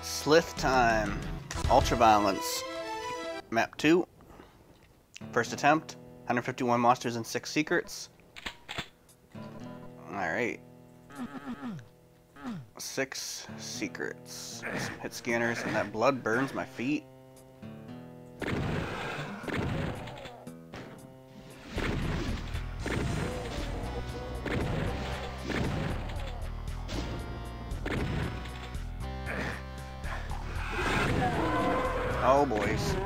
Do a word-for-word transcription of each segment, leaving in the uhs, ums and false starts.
Slith time. Ultraviolence. Map two. First attempt. one hundred fifty-one monsters and six secrets. Alright. Six secrets. Some hit scanners, and that blood burns my feet. Oh, boys.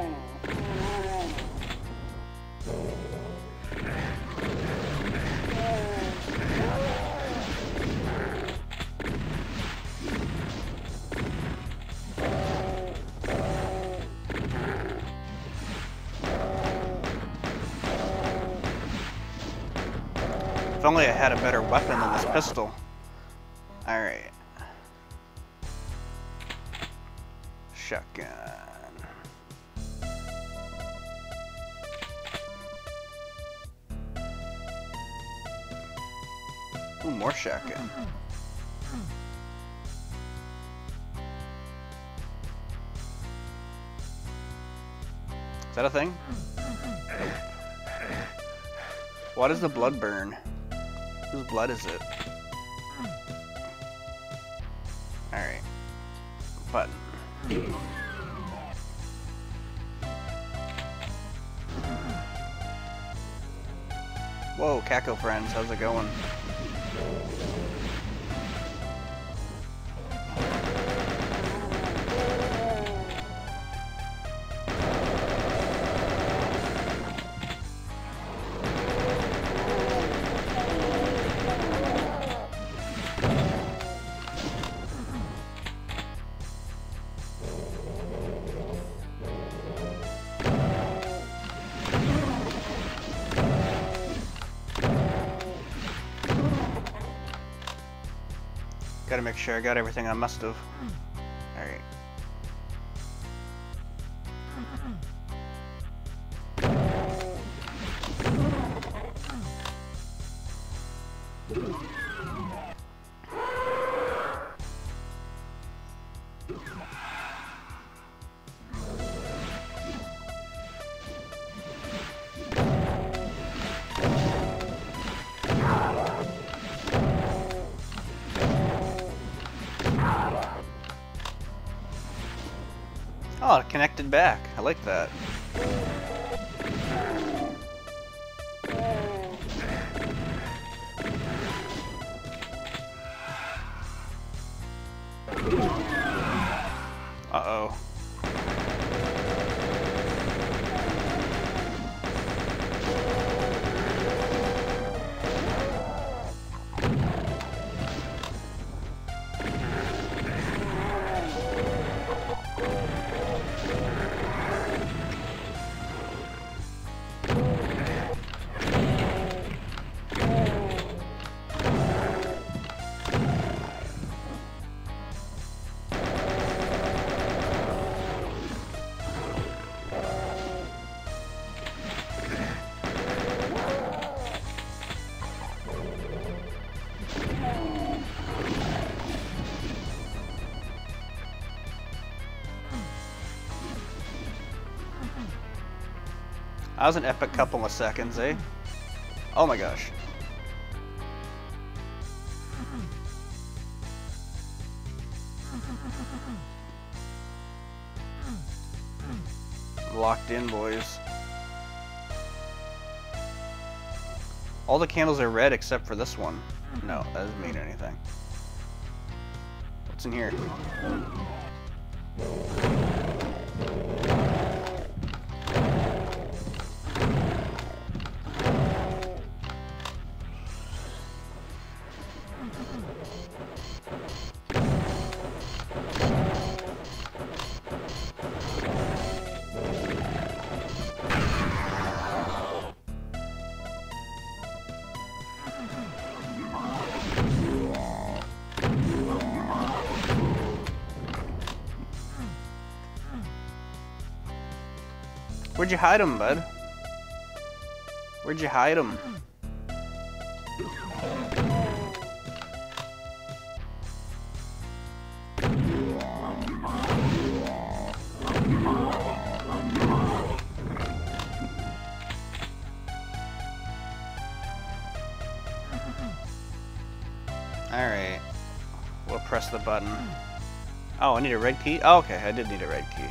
If only I had a better weapon than this pistol. Alright. Shotgun. Ooh, more shotgun. Is that a thing? Why does the blood burn? Whose blood is it? Alright. Button. Whoa, Caco friends, how's it going? Gotta make sure I got everything I must have. Alright. Oh, it connected back. I like that. Uh-oh. That was an epic couple of seconds, eh? Oh my gosh. Locked in, boys. All the candles are red except for this one. No, that doesn't mean anything. What's in here? Where'd you hide him, bud? Where'd you hide him? Alright. We'll press the button. Oh, I need a red key? Oh, okay, I did need a red key.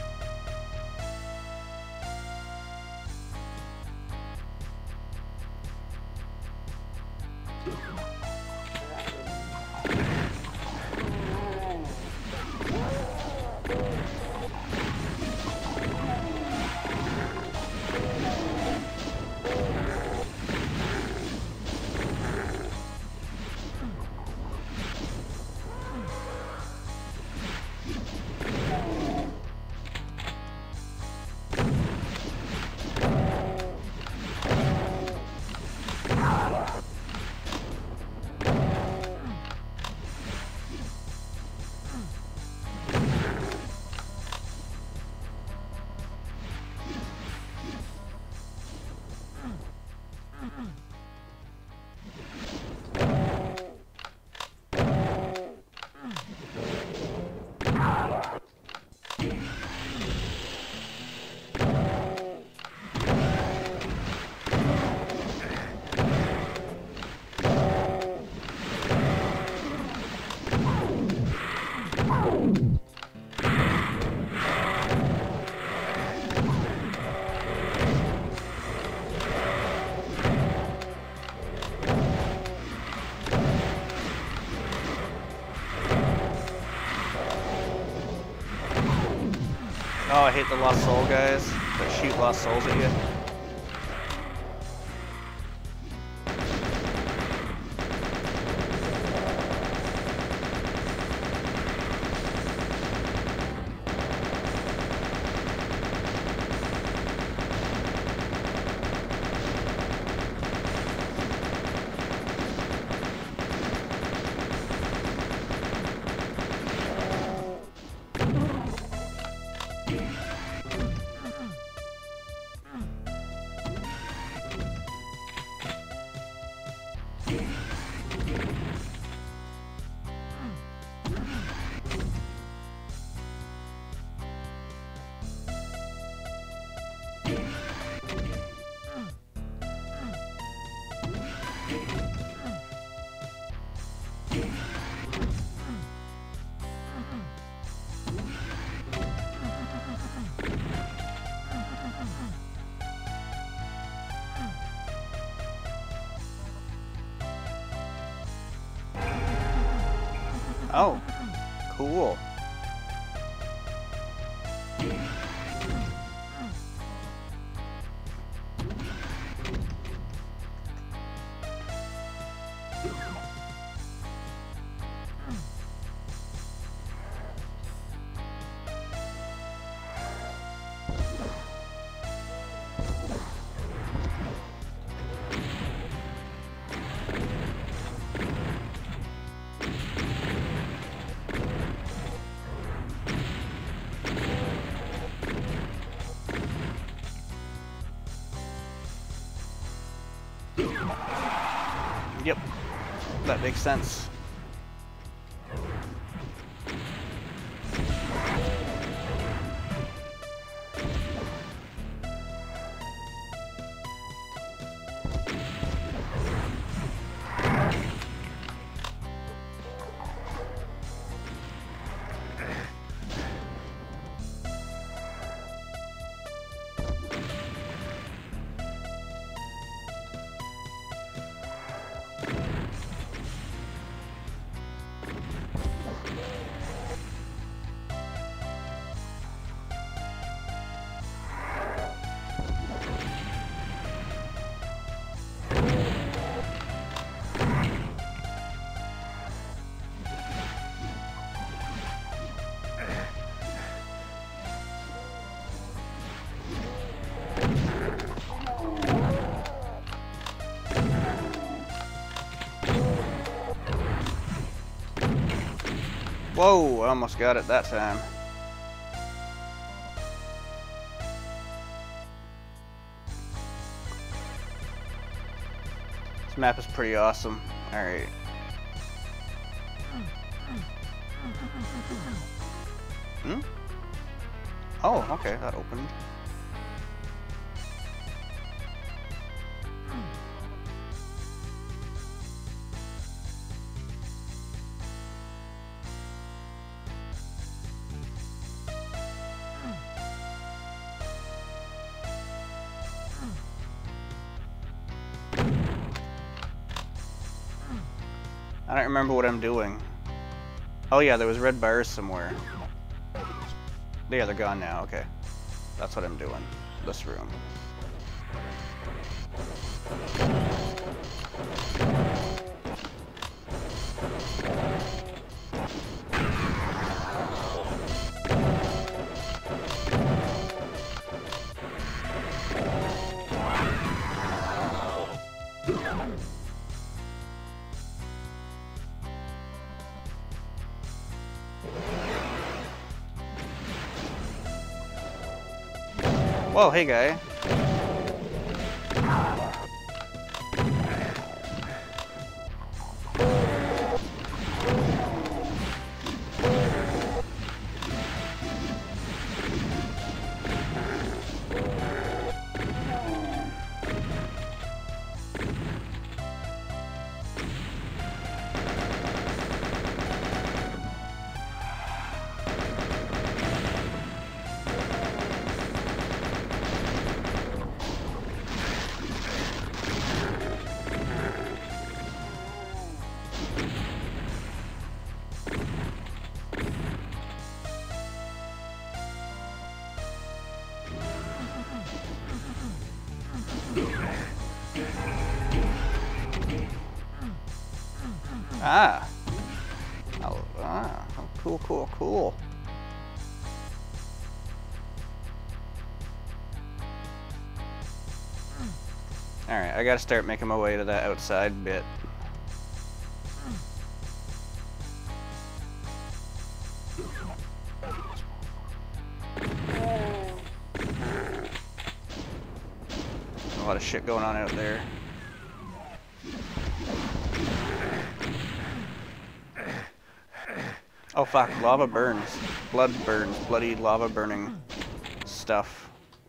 Oh, I hate the Lost Soul guys that shoot Lost Souls at you. Oh, cool. Yep, that makes sense. Whoa, I almost got it that time. This map is pretty awesome. Alright. Hmm? Oh, okay, that opened. I don't remember what I'm doing. Oh yeah, there was red bars somewhere. Yeah, they're gone now. Okay. That's what I'm doing. This room. Whoa, hey guy. Ah. Oh, ah. Oh, cool, cool, cool. Alright, I gotta start making my way to that outside bit. A lot of shit going on out there. Oh fuck, lava burns. Blood burns. Bloody lava burning stuff.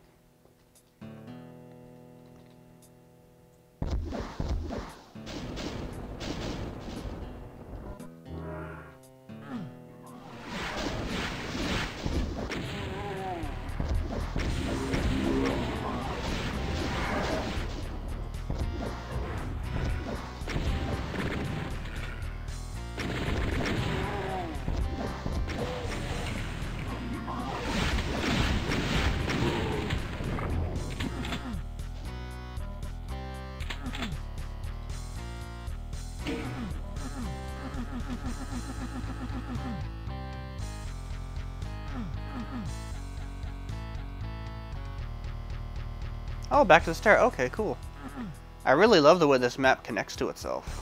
Oh, back to the start. Okay, cool. I really love the way this map connects to itself.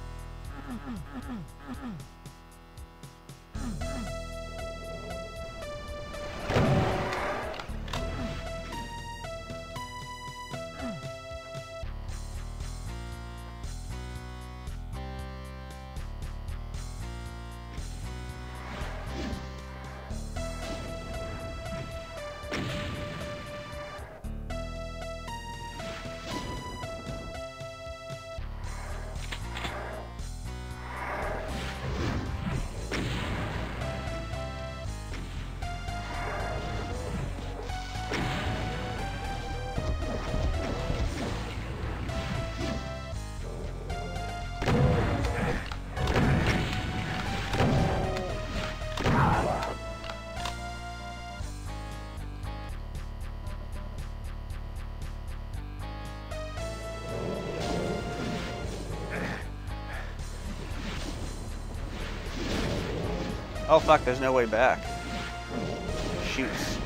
Oh fuck, there's no way back. Shoots.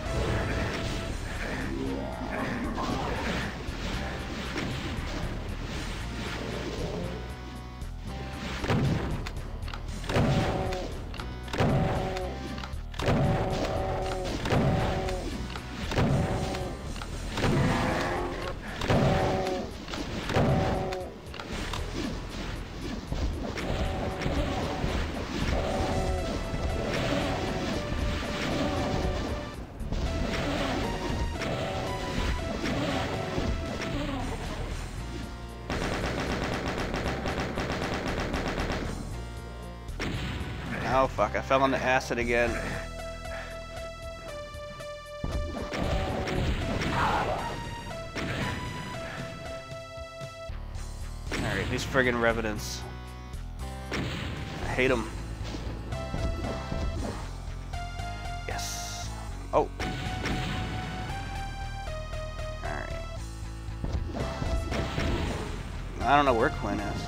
Oh fuck, I fell on the acid again. Alright, these friggin' revenants. hate them. Yes. Oh. Alright. I don't know where Quinn is.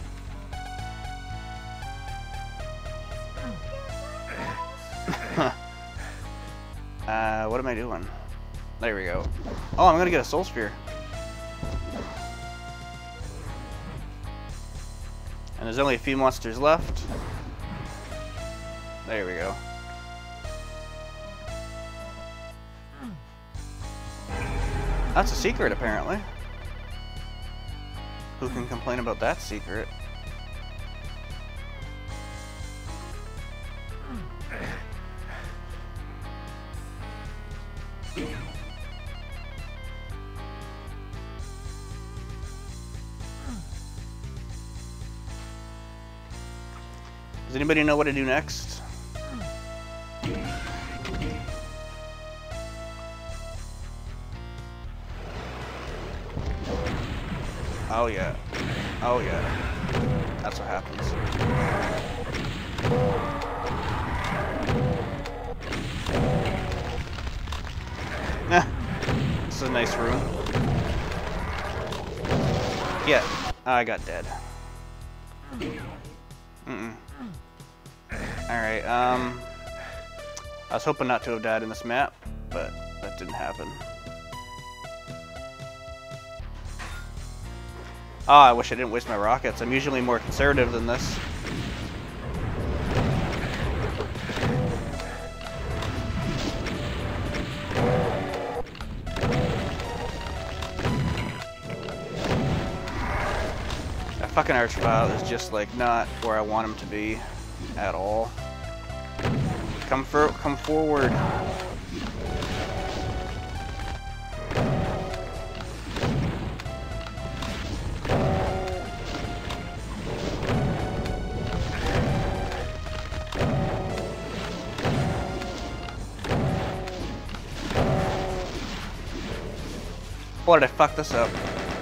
uh, what am I doing? There we go. Oh, I'm gonna get a soul sphere. And there's only a few monsters left. There we go. That's a secret, apparently. Who can complain about that secret? Does anybody know what to do next? Oh yeah. Oh yeah. That's what happens. Nah. This is a nice room. Yeah. I got dead. Mm-mm. Alright, um... I was hoping not to have died in this map, but that didn't happen. Oh, I wish I didn't waste my rockets. I'm usually more conservative than this. That fucking Archvile is just like not where I want him to be at all. Come for come forward. Why did I fuck this up?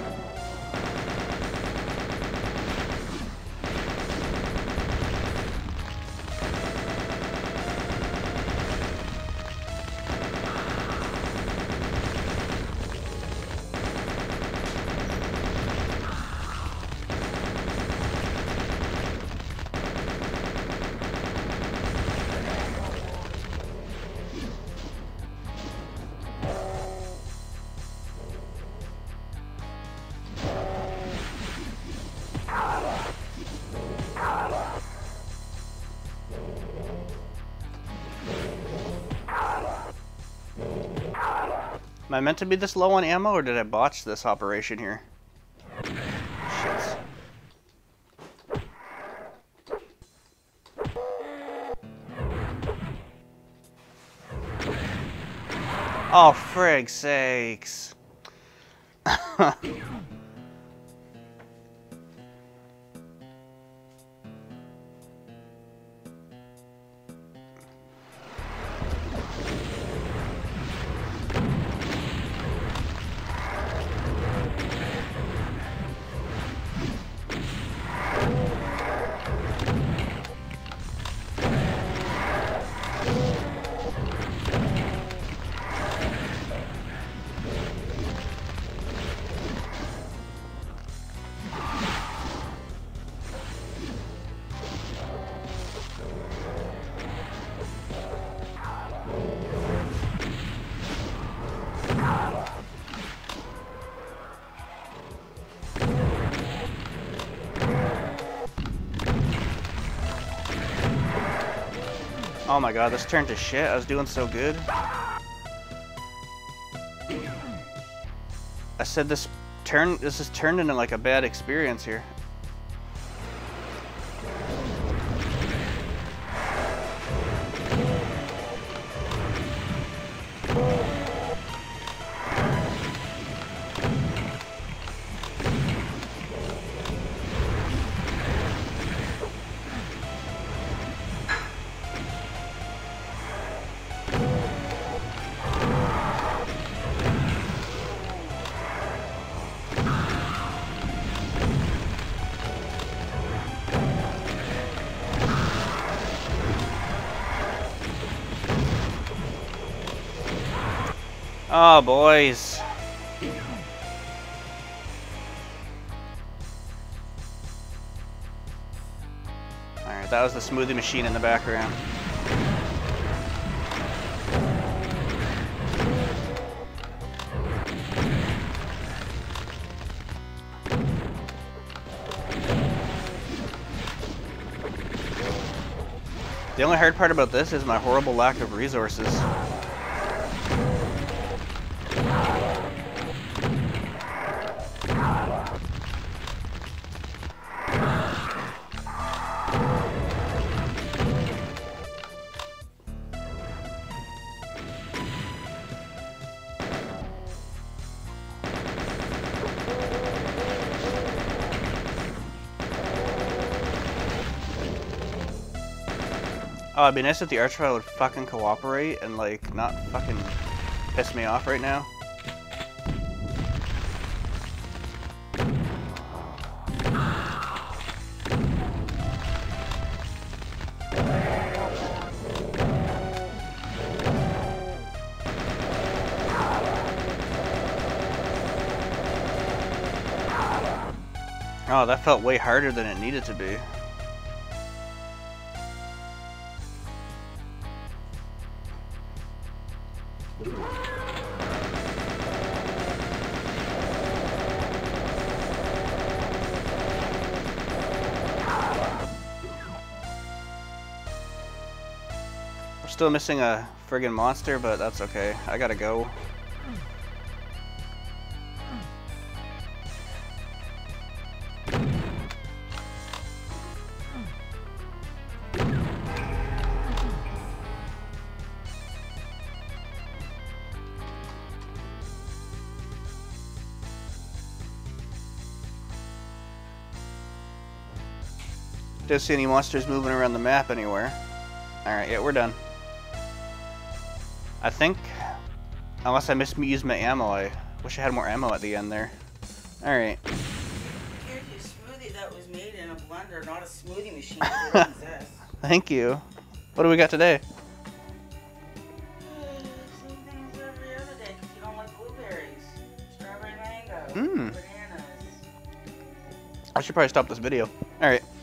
Am I meant to be this low on ammo, or did I botch this operation here? Shit. Oh, frig's sakes. Oh my god, this turned to shit. I was doing so good. I said this turn this has turned into like a bad experience here. Oh, boys. Alright, that was the smoothie machine in the background. The only hard part about this is my horrible lack of resources. Oh, it'd be nice if the Archvile would fucking cooperate and, like, not fucking piss me off right now. Oh, that felt way harder than it needed to be. We're still missing a friggin' monster, but that's okay. I gotta go. Don't see any monsters moving around the map anywhere. Alright, yeah, we're done. I think, unless I misused my ammo, I wish I had more ammo at the end there. Alright. Here's your smoothie that was made in a blender, not a smoothie machine. They don't exist. Thank you. What do we got today? Same thing as every other day, because you don't like blueberries, strawberry mango, Mm. bananas. I should probably stop this video. Alright.